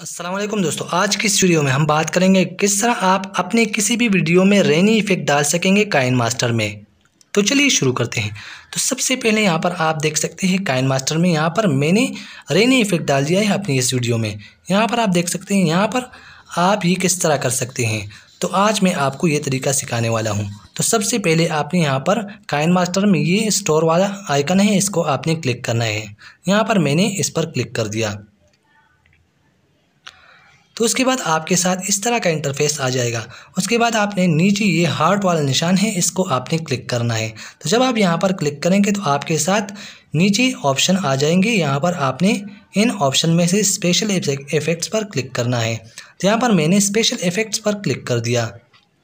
अस्सलाम वालेकुम दोस्तों, आज की इस वीडियो में हम बात करेंगे किस तरह आप अपने किसी भी वीडियो में रेनी इफेक्ट डाल सकेंगे काइनमास्टर में। तो चलिए शुरू करते हैं। तो सबसे पहले यहाँ पर आप देख सकते हैं काइनमास्टर में यहाँ पर मैंने रेनी इफेक्ट डाल दिया है अपनी इस वीडियो में। यहाँ पर आप देख सकते हैं, यहाँ पर आप ये किस तरह कर सकते हैं। तो आज मैं आपको ये तरीका सिखाने वाला हूँ। तो सबसे पहले आपने यहाँ पर काइनमास्टर में ये स्टोर वाला आइकन है, इसको आपने क्लिक करना है। यहाँ पर मैंने इस पर क्लिक कर दिया। तो उसके बाद आपके साथ इस तरह का इंटरफेस आ जाएगा। उसके बाद आपने नीचे ये हार्ट वाला निशान है, इसको आपने क्लिक करना है। तो जब आप यहाँ पर क्लिक करेंगे तो आपके साथ नीचे ऑप्शन आ जाएंगे। यहाँ पर आपने इन ऑप्शन में से स्पेशल इफेक्ट्स पर क्लिक करना है। तो यहाँ पर मैंने स्पेशल इफेक्ट्स पर क्लिक कर दिया।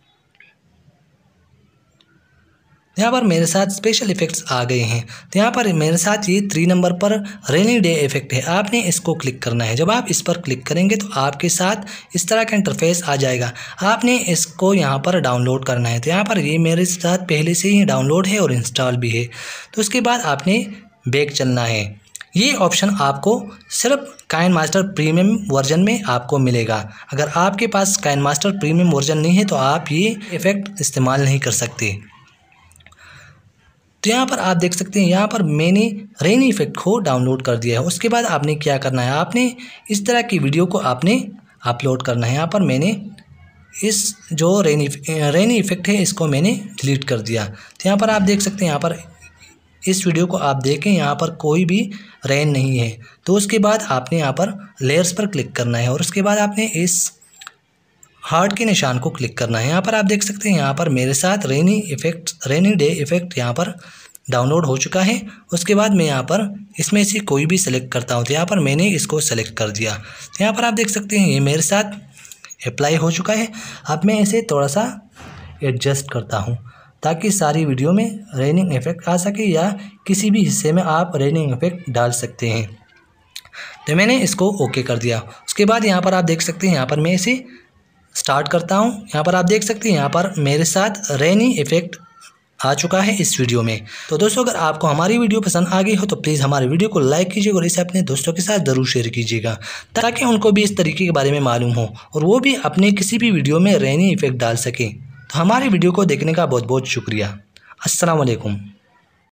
यहाँ पर मेरे साथ स्पेशल इफेक्ट्स आ गए हैं। तो यहाँ पर मेरे साथ ये 3 नंबर पर रेनी डे इफेक्ट है, आपने इसको क्लिक करना है। जब आप इस पर क्लिक करेंगे तो आपके साथ इस तरह का इंटरफेस आ जाएगा। आपने इसको यहाँ पर डाउनलोड करना है। तो यहाँ पर ये मेरे साथ पहले से ही डाउनलोड है और इंस्टॉल भी है। तो उसके बाद आपने बैक चलना है। ये ऑप्शन आपको सिर्फ काइनमास्टर प्रीमियम वर्जन में आपको मिलेगा। अगर आपके पास काइनमास्टर प्रीमियम वर्जन नहीं है तो आप ये इफ़ेक्ट इस्तेमाल नहीं कर सकते। तो यहाँ पर आप देख सकते हैं, यहाँ पर मैंने रेनी इफेक्ट को डाउनलोड कर दिया है। उसके बाद आपने क्या करना है, आपने इस तरह की वीडियो को आपने अपलोड करना है। यहाँ पर मैंने इस जो रेनी इफेक्ट है इसको मैंने डिलीट कर दिया। तो यहाँ पर आप देख सकते हैं, यहाँ पर इस वीडियो को आप देखें, यहाँ पर कोई भी रेन नहीं है। तो उसके बाद आपने यहाँ पर लेयर्स पर क्लिक करना है और उसके बाद आपने इस हार्ट के निशान को क्लिक करना है। यहाँ पर आप देख सकते हैं, यहाँ पर मेरे साथ रेनी डे इफेक्ट यहाँ पर डाउनलोड हो चुका है। उसके बाद मैं यहाँ पर इसमें से कोई भी सेलेक्ट करता हूँ। तो यहाँ पर मैंने इसको सेलेक्ट कर दिया। तो यहाँ पर आप देख सकते हैं ये मेरे साथ अप्लाई हो चुका है। अब मैं इसे थोड़ा सा एडजस्ट करता हूँ ताकि सारी वीडियो में रेनिंग इफेक्ट आ सके या किसी भी हिस्से में आप रेनिंग इफेक्ट डाल सकते हैं। तो मैंने इसको ओके कर दिया। उसके बाद यहाँ पर आप देख सकते हैं, यहाँ पर मैं इसे स्टार्ट करता हूँ। यहाँ पर आप देख सकते हैं, यहाँ पर मेरे साथ रेनी इफेक्ट आ चुका है इस वीडियो में। तो दोस्तों, अगर आपको हमारी वीडियो पसंद आ गई हो तो प्लीज़ हमारे वीडियो को लाइक कीजिएगा और इसे अपने दोस्तों के साथ ज़रूर शेयर कीजिएगा ताकि उनको भी इस तरीके के बारे में मालूम हो और वो भी अपने किसी भी वीडियो में रेनी इफेक्ट डाल सकें। तो हमारी वीडियो को देखने का बहुत बहुत शुक्रिया। अस्सलाम वालेकुम।